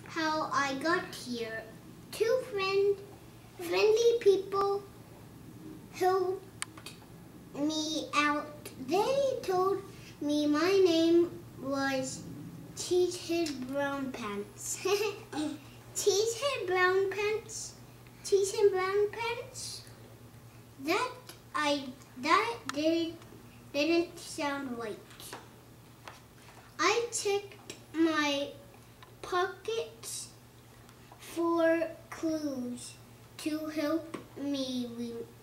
how I got here. Two friendly people helped me out. They told me my name was Cheesehead Brown Pants. Cheesehead Brown Pants. Cheesehead Brown Pants. That didn't sound right. I checked my pockets for clues to help me